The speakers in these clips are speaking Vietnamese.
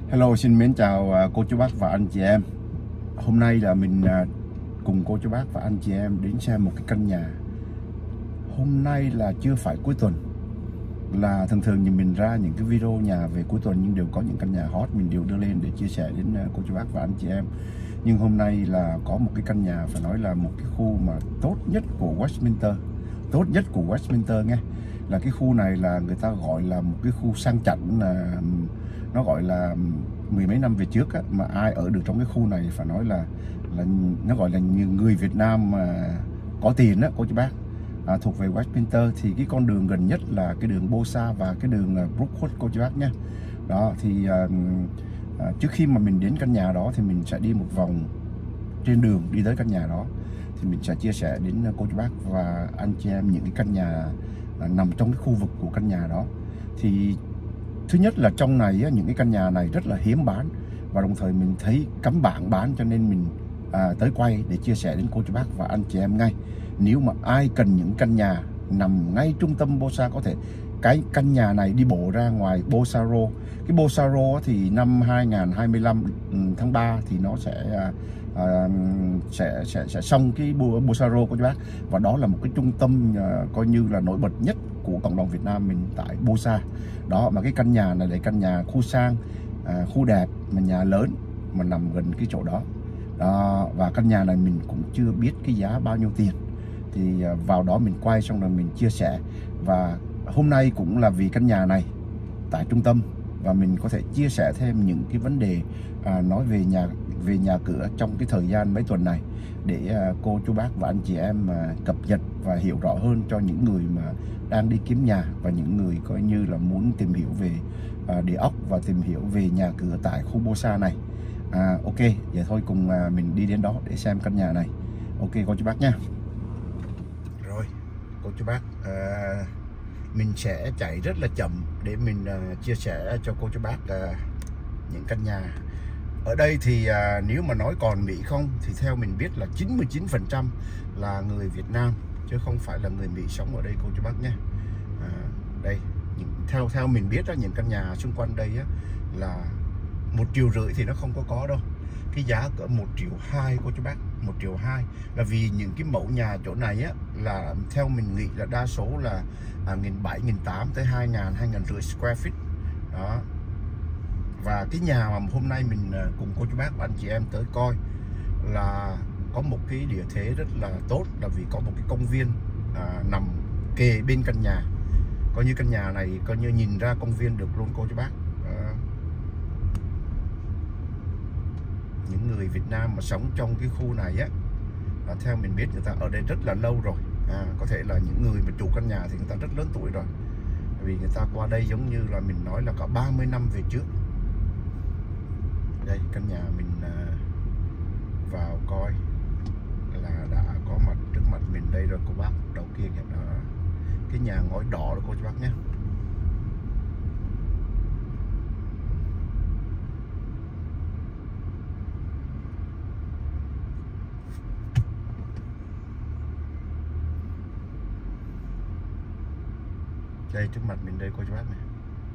Hello, xin mến chào cô chú bác và anh chị em. Hôm nay là mình cùng cô chú bác và anh chị em đến xem một cái căn nhà. Hôm nay là chưa phải cuối tuần. Là thường thì mình ra những cái video nhà về cuối tuần nhưng đều có những căn nhà hot mình đều đưa lên để chia sẻ đến cô chú bác và anh chị em. Nhưng hôm nay là có một cái căn nhà phải nói là một cái khu mà tốt nhất của Westminster. Tốt nhất của Westminster nghe. Là cái khu này là người ta gọi là một cái khu sang chảnh, nó gọi là mười mấy năm về trước á, mà ai ở được trong cái khu này phải nói là nó gọi là như người Việt Nam mà có tiền đó cô chú bác. Thuộc về Westminster thì cái con đường gần nhất là cái đường Bosa và cái đường Brookwood cô chú bác nhé. Đó thì trước khi mà mình đến căn nhà đó thì mình sẽ đi một vòng trên đường đi tới căn nhà đó, thì mình sẽ chia sẻ đến cô chú bác và anh chị em những cái căn nhà nằm trong cái khu vực của căn nhà đó. Thì thứ nhất là trong này những cái căn nhà này rất là hiếm bán, và đồng thời mình thấy cấm bảng bán cho nên mình tới quay để chia sẻ đến cô chú bác và anh chị em ngay. Nếu mà ai cần những căn nhà nằm ngay trung tâm Bosa, có thể cái căn nhà này đi bộ ra ngoài Bosa Road. Cái Bosa Road thì năm 2025 tháng 3 thì nó sẽ xong cái Bosa Road cô chú bác, và đó là một cái trung tâm coi như là nổi bật nhất của cộng đồng Việt Nam mình tại Bosa đó. Mà cái căn nhà này là căn nhà khu sang, khu đẹp mà nhà lớn mà nằm gần cái chỗ đó. Và căn nhà này mình cũng chưa biết cái giá bao nhiêu tiền, thì vào đó mình quay xong rồi mình chia sẻ. Và hôm nay cũng là vì căn nhà này tại trung tâm, và mình có thể chia sẻ thêm những cái vấn đề nói về nhà cửa trong cái thời gian mấy tuần này, để cô chú bác và anh chị em cập nhật và hiểu rõ hơn cho những người mà đang đi kiếm nhà, và những người coi như là muốn tìm hiểu về địa ốc và tìm hiểu về nhà cửa tại khu Bosa này. Ok, vậy thôi cùng mình đi đến đó để xem căn nhà này. Ok cô chú bác nha. Rồi cô chú bác, mình sẽ chạy rất là chậm để mình chia sẻ cho cô chú bác những căn nhà ở đây. Thì nếu mà nói còn Mỹ không thì theo mình biết là 99% là người Việt Nam chứ không phải là người Mỹ sống ở đây cô chú bác nhé. Đây theo mình biết những căn nhà xung quanh đây là 1,5 triệu thì nó không có đâu. Cái giá cỡ 1,2 triệu cô chú bác. 1,2 triệu là vì những cái mẫu nhà chỗ này là theo mình nghĩ là đa số là 1.700, 1.800 tới 2.000, 2.500 square feet đó. Và cái nhà mà hôm nay mình cùng cô chú bác và anh chị em tới coi là có một cái địa thế rất là tốt, là vì có một cái công viên nằm kề bên căn nhà. Coi như căn nhà này coi như nhìn ra công viên được luôn cô chú bác. Những người Việt Nam mà sống trong cái khu này theo mình biết người ta ở đây rất là lâu rồi. Có thể là những người mà chủ căn nhà thì người ta rất lớn tuổi rồi, vì người ta qua đây giống như là mình nói là có 30 năm về trước. Đây căn nhà mình vào coi là đã có mặt trước mặt mình đây rồi cô bác. Đầu kia kìa đó, cái nhà ngói đỏ đó cô chú bác nhé. Đây trước mặt mình đây cô chú bác này.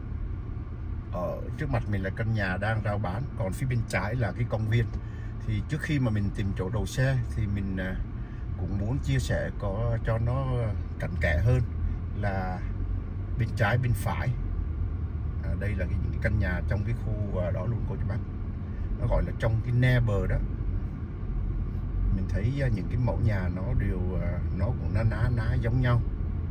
Ở trước mặt mình là căn nhà đang rao bán, còn phía bên trái là cái công viên. Thì trước khi mà mình tìm chỗ đậu xe thì mình cũng muốn chia sẻ có cho nó cặn kẽ hơn là bên trái bên phải. Đây là những cái căn nhà trong cái khu đó luôn cô chú bác. Nó gọi là trong cái neighbor đó. Mình thấy những cái mẫu nhà nó đều nó cũng ná giống nhau.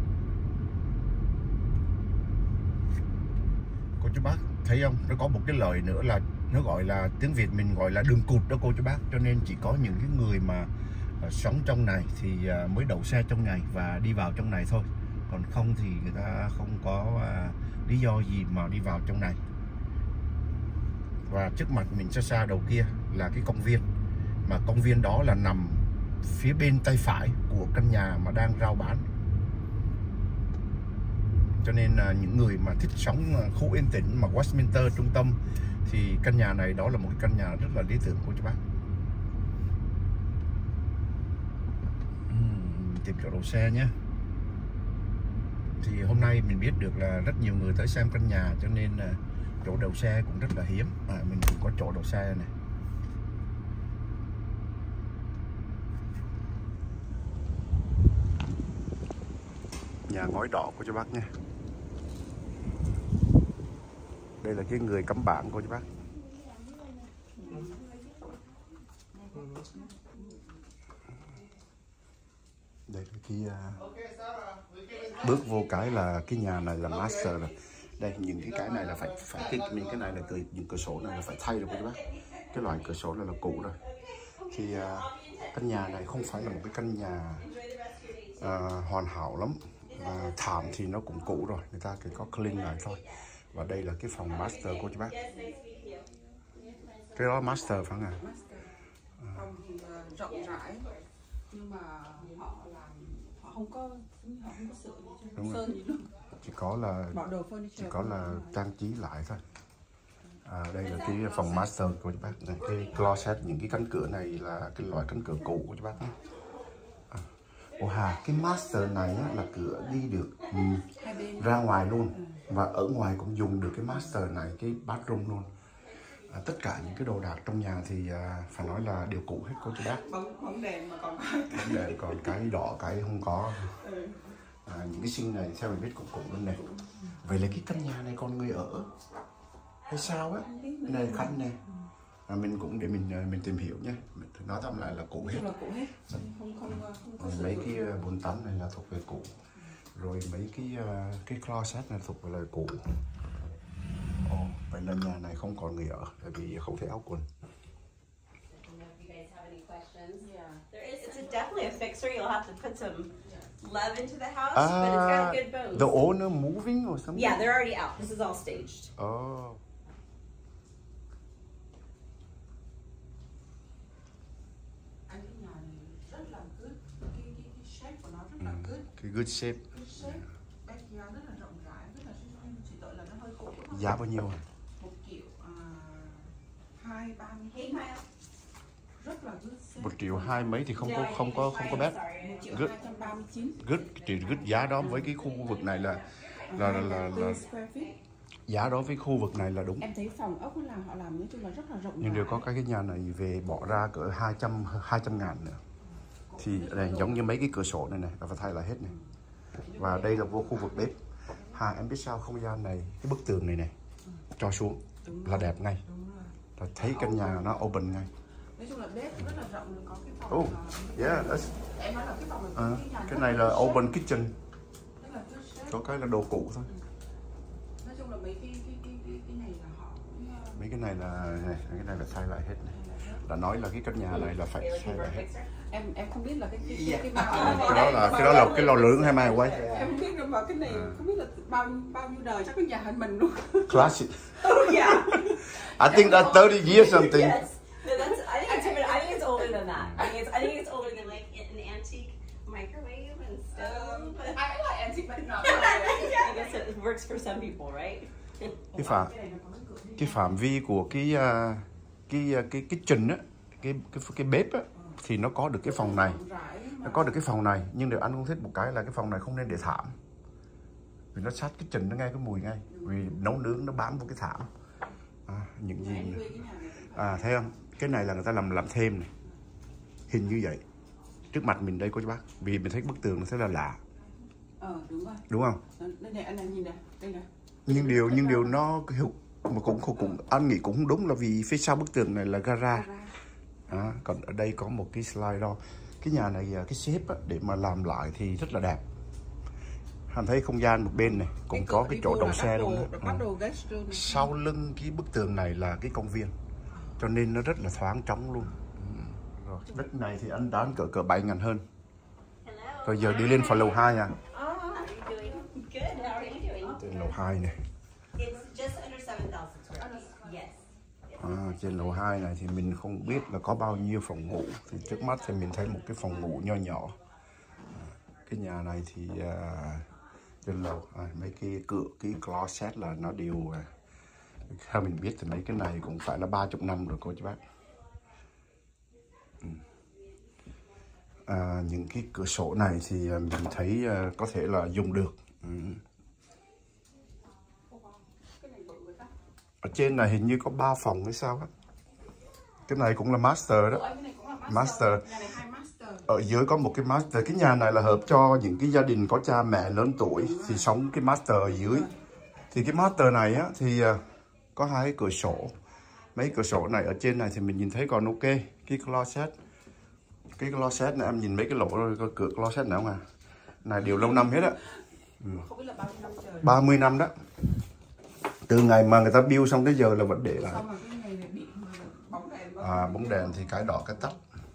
Cô chú bác thấy không, nó có một cái lời nữa là nó gọi là tiếng Việt mình gọi là đường cụt đó cô chú bác. Cho nên chỉ có những cái người mà sống trong này thì mới đậu xe trong này và đi vào trong này thôi, còn không thì người ta không có lý do gì mà đi vào trong này. Và trước mặt mình xa đầu kia là cái công viên, mà công viên đó là nằm phía bên tay phải của căn nhà mà đang rao bán. Cho nên là những người mà thích sống khu yên tĩnh mà Westminster trung tâm thì căn nhà này đó là một cái căn nhà rất là lý tưởng của chú bác. Tìm chỗ đậu xe nhé. Thì hôm nay mình biết được là rất nhiều người tới xem căn nhà, cho nên Chỗ đậu xe cũng rất là hiếm, mình cũng có chỗ đậu xe này. Nhà ngói đỏ của chú bác nha. Đây là cái người cắm bảng của chú bác. Đây là cái bước vô cái là cái nhà này là master rồi. Đây nhìn cái này là phải cái này là những cửa sổ này là phải thay rồi các bác. Cái loại cửa sổ này là cũ rồi. Thì căn nhà này không phải là một cái căn nhà hoàn hảo lắm. Thảm thì nó cũng cũ rồi, người ta chỉ có clean lại thôi. Và đây là cái phòng master của chú bác. Cái đó master phải không ạ? Phòng thì rộng rãi nhưng mà họ không có sửa gì cho sơn gì luôn. Chỉ có là trang trí lại thôi. Đây là cái phòng master của chú bác. Đây, cái closet, những cái cánh cửa này là cái loại cánh cửa cũ của chú bác. Cái master này á, là cửa đi được ra ngoài luôn. Và ở ngoài cũng dùng được cái master này, cái bathroom luôn. Tất cả những cái đồ đạc trong nhà thì phải nói là đều cũ hết cô chú bác. Bóng đèn mà còn bóng đèn còn cái đỏ cái không có. Những cái sinh này theo mình biết cũng cũ luôn này. Vậy là cái căn nhà này còn người ở hay sao á? Cái này khách này. Mình cũng để mình tìm hiểu nhé. Nói tóm lại là cũ hết. Mấy cái bồn tắm này là thuộc về cũ. Rồi mấy cái closet này thuộc về là cũ. Vậy là nhà này không còn người ở, tại vì không thấy áo quần. It's definitely a fixer. You'll have to put some love into the house, but it's got good bones. The owner moving or something? Yeah, they're already out. This is all staged. Oh. Cái nhà này rất là good, cái shape của nó rất là good. Cái good shape. Backyard rất là rộng rãi, rất là chỉ tội là nó hơi cũ. Giá bao nhiêu? 1 triệu 230. Rất là good shape. 1 triệu 2 mấy thì không có bét. 1 triệu 239. Good giá đó với cái khu vực này là giá đó với khu vực này là đúng. Em thấy phòng ốc là họ làm nói chung là rất là rộng. Nhưng đều có cái nhà này về bỏ ra cỡ 200 ngàn nữa. Thì này giống như mấy cái cửa sổ này là phải thay lại hết này. Và đây là vô khu vực bếp. Em biết sao không gian này, cái bức tường này cho xuống là đẹp ngay. Là thấy căn nhà nó open ngay. Nói chung là bếp rất là rộng, có cái phòng. Em nói là cái phòng này cái này là open kitchen. Có cái là đồ cũ thôi. Nói chung là mấy cái này là họ mấy cái này là thay lại hết này. Đã nói là cái căn nhà này là phải thay lại hết. Em không biết là cái đó là cái lò nướng hay mai quay. Em không biết mà cái này không biết là bao nhiêu đời, chắc cái nhà hơn mình luôn. Classic. Oh yeah. I think that's 30 years something. Yes. No, I think it's older than that. I think it's older than like an antique microwave and stove. I like antique but not. I guess it works for some people, right? Cái phạm vi của cái kitchen á, cái bếp á thì nó có được cái phòng này. Nó có được cái phòng này, nhưng điều anh không thích một cái là cái phòng này không nên để thảm. Vì nó sát kitchen, nó nghe cái mùi ngay. Vì nấu nướng nó bám vào cái thảm. Những gì nữa. Thấy không? Cái này là người ta làm thêm này. Hình như vậy. Trước mặt mình đây cô chú bác. Vì mình thấy bức tường nó sẽ là lạ. Đúng rồi. Đúng không? Đây này, anh nhìn này, đây này. Nhưng điều nó mà cũng anh nghĩ cũng không đúng, là vì phía sau bức tường này là gara. Còn ở đây có một cái slide đó. Cái nhà này cái shape á, để mà làm lại thì rất là đẹp. Anh thấy không gian một bên này cũng có cái chỗ đậu xe luôn đó. Sau lưng cái bức tường này là cái công viên, cho nên nó rất là thoáng trống luôn. Rồi đất này thì anh đoán cỡ 7.000 hơn. Rồi giờ đi lên phòng lầu 2 à. Trên lầu 2 này. Trên lầu 2 này thì mình không biết là có bao nhiêu phòng ngủ. Thì trước mắt thì mình thấy một cái phòng ngủ nho nhỏ. Cái nhà này thì trên lầu mấy cái cửa, cái closet là nó đều theo mình biết thì mấy cái này cũng phải là 30 năm rồi cô chú bác. Những cái cửa sổ này thì mình thấy có thể là dùng được. trên này hình như có 3 phòng hay sao á. Cái này cũng là master đó. Master. Ở dưới có một cái master. Cái nhà này là hợp cho những cái gia đình có cha mẹ lớn tuổi thì sống cái master ở dưới. Thì cái master này á thì có 2 cửa sổ. Mấy cửa sổ này ở trên này thì mình nhìn thấy còn ok. Cái closet. Cái closet này em nhìn mấy cái lỗ cửa closet này không à? Này đều lâu năm hết á. 30 năm đó. Từ ngày mà người ta build xong tới giờ là vẫn để lại. Bóng đèn thì cái đỏ cái tắt.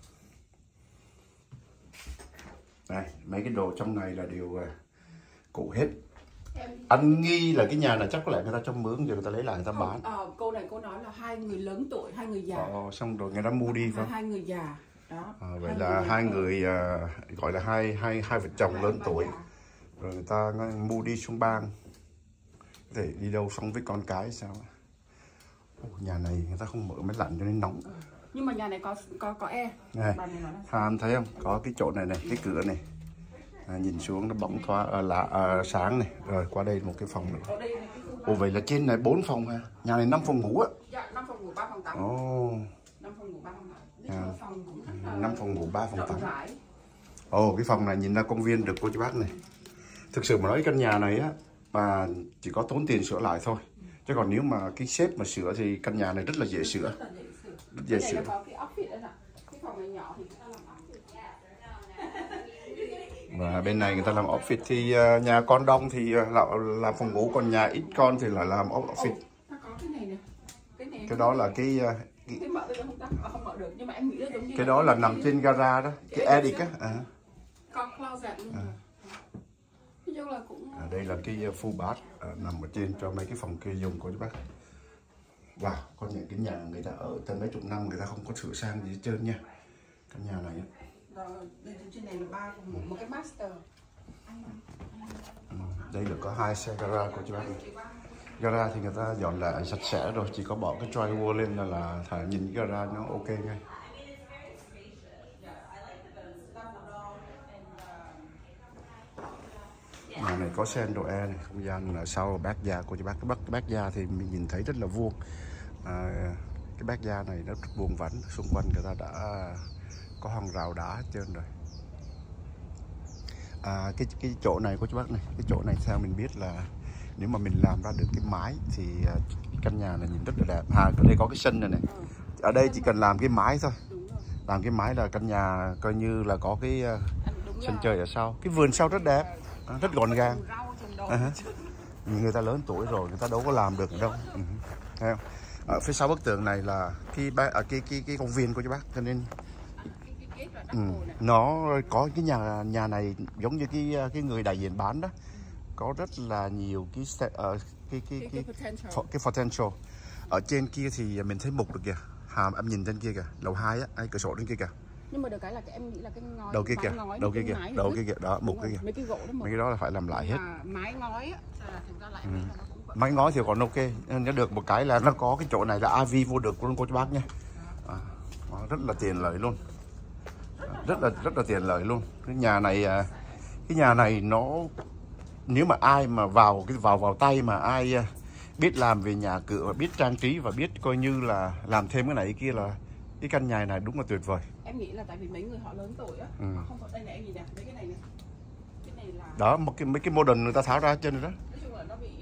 Đây, mấy cái đồ trong này là đều cũ hết. Anh nghi là cái nhà này chắc có lẽ người ta cho mướn rồi người ta lấy lại người ta bán. Cô này cô nói là 2 người lớn tuổi, 2 người già. Xong rồi người ta mua đi phải không? 2 người già. Đó. Vậy là 2 người gọi là hai vợ chồng lớn tuổi. Rồi người ta mua đi xuống bang. Để đi đâu sống với con cái sao? Nhà này người ta không mở máy lạnh cho nên nóng. Nhưng mà nhà này có air. Này, anh thấy không? Có cái chỗ này này, cái cửa này. Nhìn xuống nó bóng sáng này. Rồi qua đây một cái phòng nữa. Vậy là trên này 4 phòng hả? Nhà này 5 phòng ngủ á. Dạ, 5 phòng ngủ 3 phòng tắm. 5 phòng ngủ 3 phòng tắm. 5 phòng ngủ 3 phòng tắm. Cái phòng này nhìn ra công viên được cô chú bác này. Thực sự mà nói căn nhà này á mà chỉ có tốn tiền sửa lại thôi. Chứ còn nếu mà cái xếp mà sửa thì căn nhà này rất là dễ sửa. Rất dễ sửa. Và bên này người ta làm office thì nhà con đông thì làm phòng ngủ, còn nhà ít con thì lại làm office. Cái đó là cái đó là nằm trên gara đó, cái attic á. Đây là cái full bath nằm ở trên cho mấy cái phòng kia dùng của chú bác. Wow, có những cái nhà người ta ở tới mấy chục năm người ta không có sửa sang gì hết trơn nha. Căn nhà này á. Trên này là một cái master. Đây là có 2 xe gara của chú bác này. Gara thì người ta dọn lại sạch sẽ rồi, chỉ có bỏ cái drywall lên là nhìn cái gara nó ok ngay. Nhà này có central air này, không gian là sau backyard của chú bác. Cái backyard thì mình nhìn thấy rất là vuông. Cái backyard này nó rất vuông vắn, xung quanh người ta đã có hàng rào đá hết trơn rồi. Cái chỗ này của chú bác này, cái chỗ này theo mình biết là nếu mà mình làm ra được cái mái thì căn nhà này nhìn rất là đẹp. Ở đây có cái sân này này. Ở đây chỉ cần làm cái mái thôi. Làm cái mái là căn nhà coi như là có cái sân chơi ở sau. Cái vườn sau rất đẹp, rất gọn gàng. Người ta lớn tuổi rồi, người ta đâu có làm được đâu. Thấy không? Ở phía sau bức tường này là cái công viên của chú bác, cho nên nó có cái nhà này giống như cái người đại diện bán đó, có rất là nhiều cái potential. Ở trên kia thì mình thấy mục được kìa, em nhìn trên kia kìa, lầu 2 á, cửa sổ trên kia kìa. Nhưng mà được cái là em nghĩ là cái ngói đầu kia kìa, đầu kia kìa, đó mục kia kìa. Mấy cái đó là phải làm lại hết. Mái ngói á, thành ra lại mái ngói thì còn ok, nó được một cái là nó có cái chỗ này là AV vô được luôn cô chú bác nha. Rất là tiền lợi luôn. Rất là tiền lợi luôn. Cái nhà này nó nếu mà ai mà vào tay mà ai biết làm về nhà cửa, biết trang trí và biết coi như là làm thêm cái này cái kia là cái căn nhà này đúng là tuyệt vời. Em nghĩ là tại vì mấy người họ lớn tuổi á, họ không có đây này em nhìn nè, mấy cái này nè. Cái này là đó mấy cái modern người ta tháo ra trên rồi đó. Nói chung là nó bị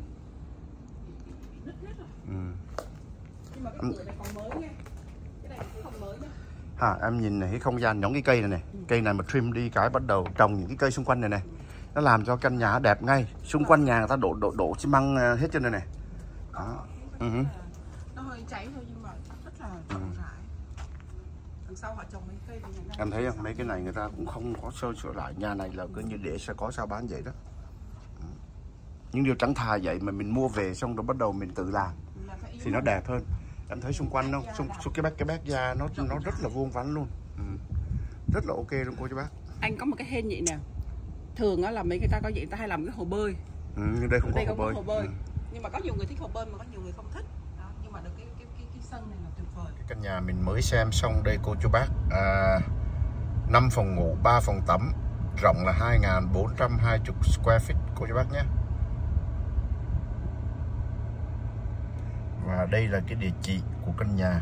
nứt hết rồi. Nhưng mà cái cửa này còn mới nha. Cái này cũng không mới nha. Em nhìn này, cái không gian giống cái cây này này. Cây này mà trim đi cái bắt đầu trồng những cái cây xung quanh này này. Nó làm cho căn nhà đẹp ngay. Xung quanh nhà người ta đổ xi măng hết trên đây này. Đó. Nó hơi cháy thôi nhưng mà rất là rộng rãi. Đằng sau họ trồng mấy cây này. Em thấy không? Mấy cái này người ta cũng không có sửa lại. Nhà này là cứ như để sẽ có sao bán vậy đó. Nhưng điều chẳng thà vậy mà mình mua về xong rồi bắt đầu mình tự làm thì nó đẹp hơn. Em thấy xung quanh không? Cái backyard nó rất là vuông vắn luôn. Rất là ok luôn cô chú bác. Anh có một cái hên vậy nè. Thường á là mấy người ta có vậy, người ta hay làm cái hồ bơi. Nhưng đây không có hồ bơi. Nhưng mà có nhiều người thích hồ bơi mà có nhiều người không thích. Đó, nhưng mà được cái sân này là tuyệt vời. Cái căn nhà mình mới xem xong đây cô chú bác. 5 phòng ngủ, 3 phòng tắm, rộng là 2.420 square feet cô chú bác nhé. Và đây là cái địa chỉ của căn nhà.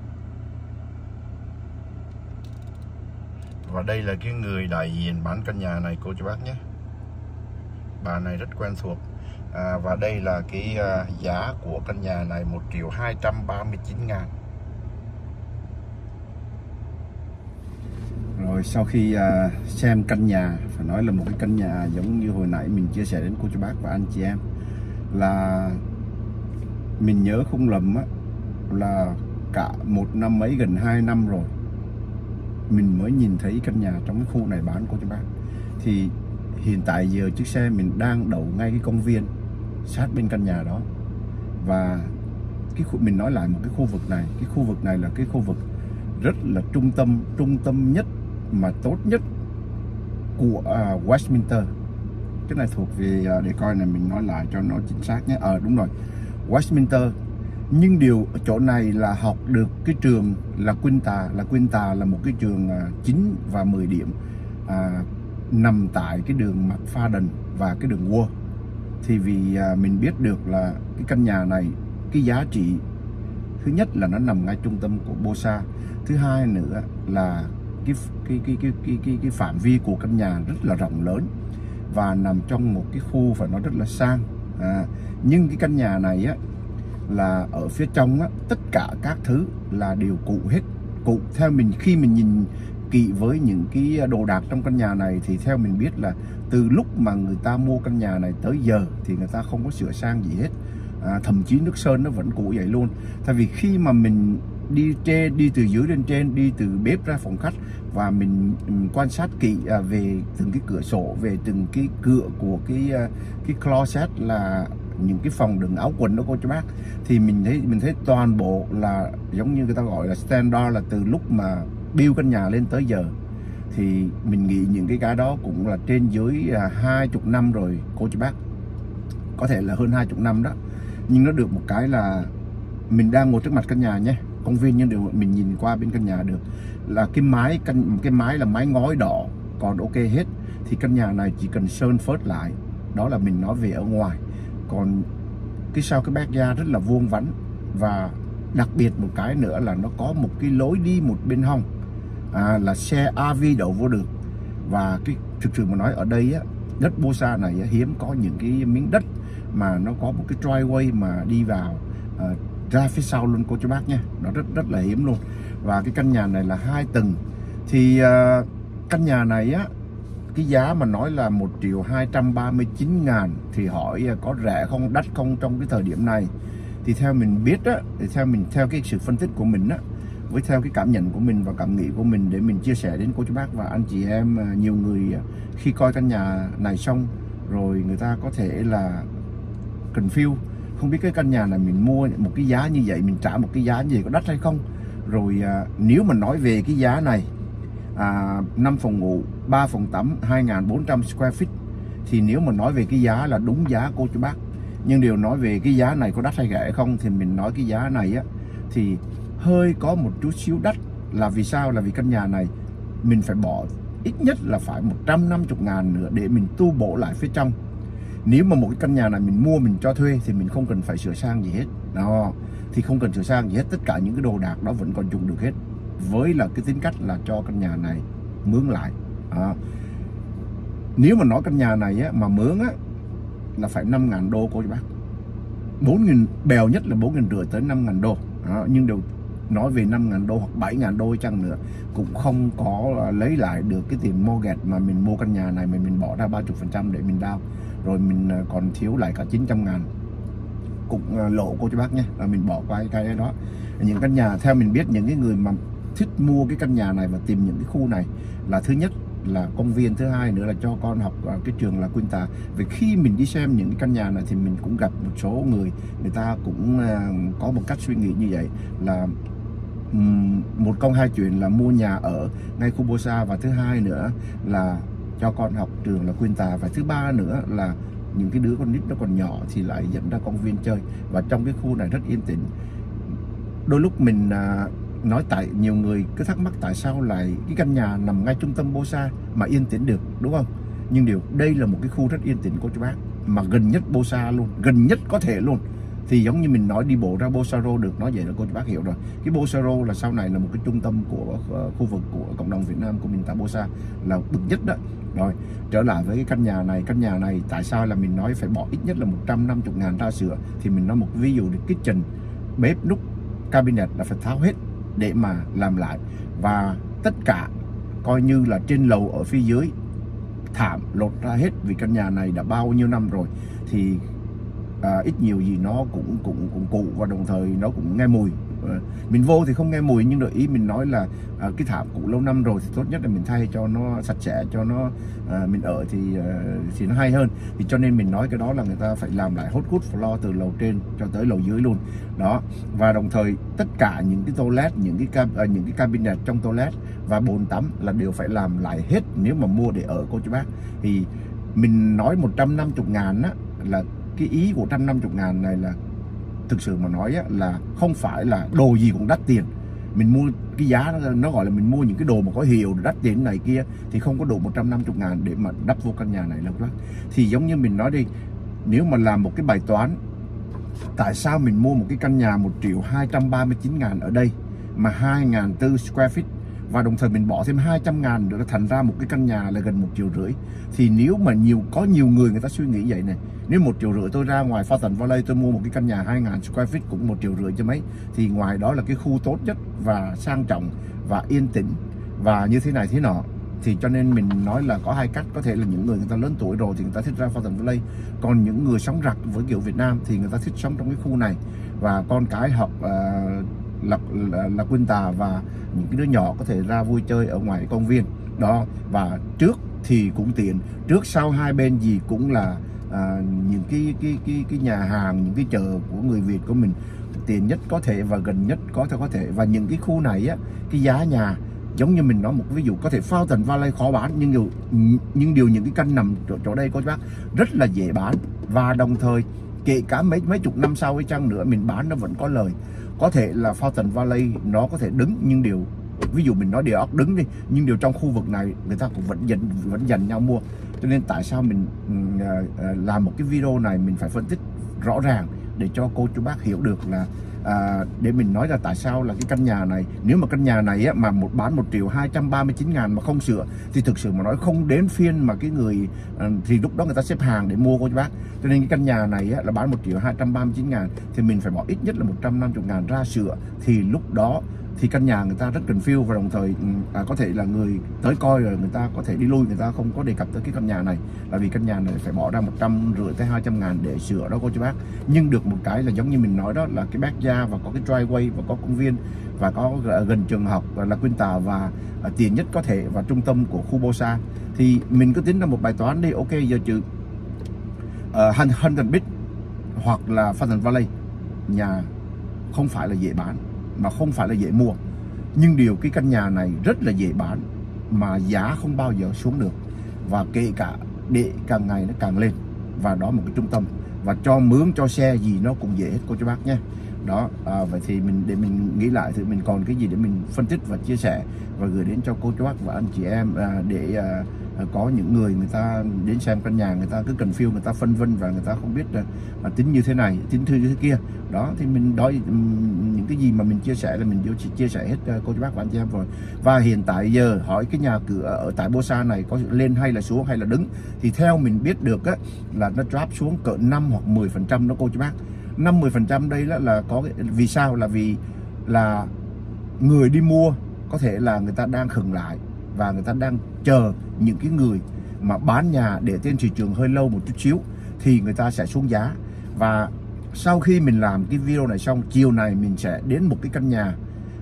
Và đây là cái người đại diện bán căn nhà này cô chú bác nhé. Bà này rất quen thuộc. Và đây là cái giá của căn nhà này 1.239.000. Rồi sau khi xem căn nhà, phải nói là một cái căn nhà giống như hồi nãy mình chia sẻ đến cô chú bác và anh chị em, là mình nhớ không lầm á, là cả một năm mấy, gần 2 năm rồi mình mới nhìn thấy căn nhà trong cái khu này bán cô chú bác. Thì hiện tại giờ chiếc xe mình đang đậu ngay cái công viên sát bên căn nhà đó. Và mình nói lại một cái khu vực này, cái khu vực này là cái khu vực rất là trung tâm nhất mà tốt nhất của Westminster. Cái này thuộc về để coi này, mình nói lại cho nó chính xác nhé. Đúng rồi, Westminster. Nhưng điều ở chỗ này là học được cái trường là Quinta là một cái trường 9 và 10 điểm, nằm tại cái đường McFadden và cái đường Wall. Thì vì mình biết được là cái căn nhà này, cái giá trị thứ nhất là nó nằm ngay trung tâm của Bosa, thứ hai nữa là cái phạm vi của căn nhà rất là rộng lớn và nằm trong một cái khu phải nói rất là sang. Nhưng cái căn nhà này á, là ở phía trong á, tất cả các thứ là đều cũ hết. Cũ theo mình, khi mình nhìn kỹ với những cái đồ đạc trong căn nhà này thì theo mình biết là từ lúc mà người ta mua căn nhà này tới giờ thì người ta không có sửa sang gì hết. Thậm chí nước sơn nó vẫn cũ vậy luôn. Tại vì khi mà mình đi từ dưới lên trên, đi từ bếp ra phòng khách và mình quan sát kỹ về từng cái cửa sổ, về từng cái cửa của cái closet, là những cái phòng đựng áo quần đó cô chú bác, thì mình thấy toàn bộ là giống như người ta gọi là standard, là từ lúc mà build căn nhà lên tới giờ. Thì mình nghĩ những cái đó cũng là trên dưới 20 năm rồi cô chú bác, có thể là hơn 20 năm đó. Nhưng nó được một cái là mình đang ngồi trước mặt căn nhà nhé, công viên, nhưng điều mình nhìn qua bên căn nhà được là cái mái là mái ngói đỏ, còn ok hết. Thì căn nhà này chỉ cần sơn phớt lại, đó là mình nói về ở ngoài. Còn cái sau cái backyard rất là vuông vắn, và đặc biệt một cái nữa là nó có một cái lối đi một bên hông, là xe RV đậu vô được. Và cái thực sự mà nói ở đây á, đất Bosa này á, hiếm có những cái miếng đất mà nó có một cái driveway mà đi vào ra phía sau luôn cô chú bác nha. Nó rất là hiếm luôn. Và cái căn nhà này là 2 tầng. Thì căn nhà này á, cái giá mà nói là 1.239.000 thì hỏi có rẻ không, đắt không trong cái thời điểm này. Thì theo mình biết á, theo cái sự phân tích của mình á, với theo cái cảm nhận của mình và cảm nghĩ của mình để mình chia sẻ đến cô chú bác và anh chị em, nhiều người khi coi căn nhà này xong rồi người ta có thể là confused, không biết cái căn nhà này mình mua một cái giá như vậy, mình trả một cái giá gì có đắt hay không. Rồi nếu mà nói về cái giá này, 5 phòng ngủ, 3 phòng tắm, 2.400 square feet, thì nếu mà nói về cái giá là đúng giá cô chú bác. Nhưng điều nói về cái giá này có đắt hay rẻ không thì mình nói cái giá này á, thì hơi có một chút xíu đắt. Là vì sao? Là vì căn nhà này mình phải bỏ ít nhất là phải 150.000 nữa để mình tu bổ lại phía trong. Nếu mà một cái căn nhà này mình mua mình cho thuê thì mình không cần phải sửa sang gì hết đó, thì không cần sửa sang gì hết, tất cả những cái đồ đạc đó vẫn còn dùng được hết, với là cái tính cách là cho căn nhà này mướn lại. Nếu mà nói căn nhà này á, mà mướn á, là phải 5.000 đô cô chú bác. 4.000, bèo nhất là 4.500 tới 5.000 đô. Nhưng đều nói về 5.000 đô hoặc 7.000 đô chăng nữa cũng không có lấy lại được cái tiền mortgage mà mình mua căn nhà này, mà mình bỏ ra 30% để mình down, rồi mình còn thiếu lại cả 900.000, cũng lộ cô chú bác nhé, là mình bỏ qua cái đó. Những căn nhà theo mình biết, những cái người mà thích mua cái căn nhà này và tìm những cái khu này là thứ nhất là công viên, thứ hai nữa là cho con học cái trường là Quinta. Vì khi mình đi xem những cái căn nhà này thì mình cũng gặp một số người ta cũng có một cách suy nghĩ như vậy, là một công hai chuyện là mua nhà ở ngay khu Bosa, và thứ hai nữa là cho con học trường là Quinta, và thứ ba nữa là những cái đứa con nít nó còn nhỏ thì lại dẫn ra công viên chơi. Và trong cái khu này rất yên tĩnh. Đôi lúc mình nói tại nhiều người cứ thắc mắc tại sao lại cái căn nhà nằm ngay trung tâm Bosa mà yên tĩnh được, đúng không? Nhưng đây là một cái khu rất yên tĩnh cô chú bác, mà gần nhất Bosa luôn, gần nhất có thể luôn. Thì giống như mình nói đi bộ ra Bolsaro được, nói vậy là cô chú bác hiểu rồi. Cái Bolsaro là sau này là một cái trung tâm của khu vực của cộng đồng Việt Nam của mình tại Bosa, là bậc nhất đó. Rồi trở lại với cái căn nhà này tại sao là mình nói phải bỏ ít nhất là 150.000 ra sửa, thì mình nói một ví dụ được kitchen, bếp núc, cabinet là phải tháo hết để mà làm lại, và tất cả coi như là trên lầu ở phía dưới thảm lột ra hết, vì căn nhà này đã bao nhiêu năm rồi thì ít nhiều gì nó cũng cụ, và đồng thời nó cũng nghe mùi. Mình vô thì không nghe mùi, nhưng đội ý mình nói là cái thảm cũ lâu năm rồi thì tốt nhất là mình thay cho nó sạch sẽ, cho nó mình ở thì nó hay hơn. Thì cho nên mình nói cái đó là người ta phải làm lại hot good floor từ lầu trên cho tới lầu dưới luôn đó. Và đồng thời tất cả những cái toilet, những cái cabinet trong toilet và bồn tắm là đều phải làm lại hết nếu mà mua để ở cô chú bác. Thì mình nói 150.000 á, là cái ý của 150.000 này là thực sự mà nói á, là không phải là đồ gì cũng đắt tiền. Mình mua cái giá nó gọi là mình mua những cái đồ mà có hiệu đắt tiền này kia thì không có đủ 150.000 để mà đắp vô căn nhà này đâu đó. Thì giống như mình nói đi, nếu mà làm một cái bài toán tại sao mình mua một cái căn nhà 1.239.000 ở đây mà 2.400 square feet, và đồng thời mình bỏ thêm 200.000 nữa, thành ra một cái căn nhà là gần 1,5 triệu. Thì nếu mà có nhiều người ta suy nghĩ vậy này, nếu 1,5 triệu tôi ra ngoài Fountain Valley tôi mua một cái căn nhà 2.000 square feet cũng 1,5 triệu cho mấy, thì ngoài đó là cái khu tốt nhất và sang trọng và yên tĩnh và như thế này thế nọ. Thì cho nên mình nói là có hai cách. Có thể là những người ta lớn tuổi rồi thì người ta thích ra Fountain Valley, còn những người sống rặt với kiểu Việt Nam thì người ta thích sống trong cái khu này, và con cái học là Quinta và những cái đứa nhỏ có thể ra vui chơi ở ngoài công viên đó. Và trước thì cũng tiện, trước sau hai bên gì cũng là những cái nhà hàng, những cái chợ của người Việt của mình tiện nhất có thể và gần nhất có thể. Và những cái khu này á, cái giá nhà giống như mình nói một ví dụ, có thể Fountain Valley khó bán, nhưng điều những cái căn nằm chỗ đây có bác rất là dễ bán, và đồng thời kể cả mấy chục năm sau ấy chăng nữa mình bán nó vẫn có lời. Có thể là Fountain Valley nó có thể đứng, nhưng điều ví dụ mình nói địa ốc đứng đi, nhưng điều trong khu vực này người ta cũng vẫn dành nhau mua. Cho nên tại sao mình làm một cái video này mình phải phân tích rõ ràng để cho cô chú bác hiểu được là để mình nói là tại sao là cái căn nhà này, nếu mà căn nhà này á, mà bán 1.239.000 mà không sửa thì thực sự mà nói không đến phiên mà cái người thì lúc đó người ta xếp hàng để mua cô chú bác. Cho nên cái căn nhà này á, là bán 1.239.000 thì mình phải bỏ ít nhất là 150.000 ra sửa, thì lúc đó thì căn nhà người ta rất cần feel, và đồng thời có thể là người tới coi rồi người ta có thể đi lui, người ta không có đề cập tới cái căn nhà này, là vì căn nhà này phải bỏ ra 150 tới 200.000 để sửa đó cô chú bác. Nhưng được một cái là giống như mình nói đó, là cái backyard và có cái driveway và có công viên và có gần trường học là Quinta và tiền nhất có thể và trung tâm của khu Bosa. Thì mình cứ tính ra một bài toán đi, ok giờ trừ Huntington Beach hoặc là Fountain Valley, nhà không phải là dễ bán mà không phải là dễ mua, nhưng điều cái căn nhà này rất là dễ bán mà giá không bao giờ xuống được, và kể cả để càng ngày nó càng lên, và đó một cái trung tâm, và cho mướn cho xe gì nó cũng dễ hết cô chú bác nhé. Đó vậy thì để mình nghĩ lại thì mình còn cái gì để mình phân tích và chia sẻ và gửi đến cho cô chú bác và anh chị em, để có những người ta đến xem căn nhà, người ta cứ cần feel, người ta phân vân và người ta không biết tính như thế này, tính như thế kia. Đó thì mình nói những cái gì mà mình chia sẻ là mình chỉ chia sẻ hết cô chú bác và anh chị em rồi. Và hiện tại giờ hỏi cái nhà cửa ở tại Bosa này có lên hay là xuống hay là đứng, thì theo mình biết được á, là nó drop xuống cỡ 5 hoặc 10% đó cô chú bác. 5-10% đây là có vì sao, là vì là người đi mua có thể là người ta đang khựng lại và người ta đang chờ những cái người mà bán nhà để trên thị trường hơi lâu một chút xíu thì người ta sẽ xuống giá. Và sau khi mình làm cái video này xong, chiều này mình sẽ đến một cái căn nhà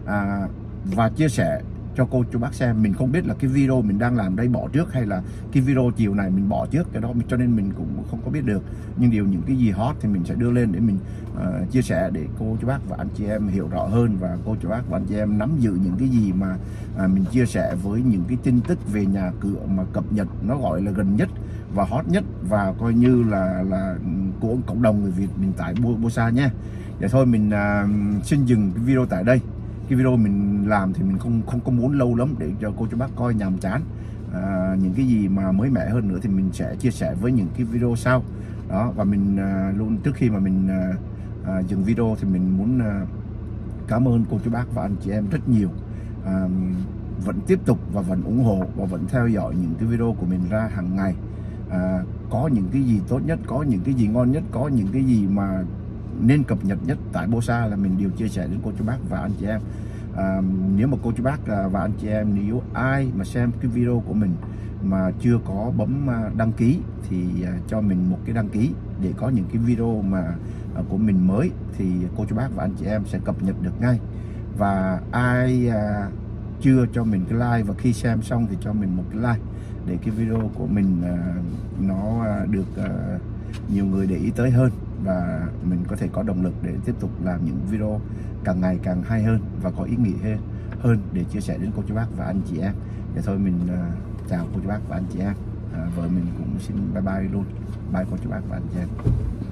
và chia sẻ cho cô chú bác xem. Mình không biết là cái video mình đang làm đây bỏ trước hay là cái video chiều này mình bỏ trước, cái đó cho nên mình cũng không có biết được. Nhưng những cái gì hot thì mình sẽ đưa lên để mình chia sẻ để cô chú bác và anh chị em hiểu rõ hơn, và cô chú bác và anh chị em nắm giữ những cái gì mà mình chia sẻ với những cái tin tức về nhà cửa mà cập nhật, nó gọi là gần nhất và hot nhất, và coi như là của cộng đồng người Việt mình tại Bosa nha. Vậy thôi mình xin dừng cái video tại đây. Cái video mình làm thì mình không có muốn lâu lắm để cho cô chú bác coi nhàm chán. Những cái gì mà mới mẻ hơn nữa thì mình sẽ chia sẻ với những cái video sau đó. Và mình luôn trước khi mà mình dừng video thì mình muốn cảm ơn cô chú bác và anh chị em rất nhiều, vẫn tiếp tục và vẫn ủng hộ và vẫn theo dõi những cái video của mình ra hàng ngày. Có những cái gì tốt nhất, có những cái gì ngon nhất, có những cái gì mà nên cập nhật nhất tại Bosa là mình đều chia sẻ đến cô chú bác và anh chị em. Nếu mà cô chú bác và anh chị em, nếu ai mà xem cái video của mình mà chưa có bấm đăng ký thì cho mình một cái đăng ký để có những cái video mà của mình mới thì cô chú bác và anh chị em sẽ cập nhật được ngay. Và ai chưa cho mình cái like, và khi xem xong thì cho mình một cái like để cái video của mình nó được nhiều người để ý tới hơn, và mình có thể có động lực để tiếp tục làm những video càng ngày càng hay hơn và có ý nghĩa hơn để chia sẻ đến cô chú bác và anh chị em. Để thôi mình chào cô chú bác và anh chị em. Vợ mình cũng xin bye bye luôn. Bye cô chú bác và anh chị em.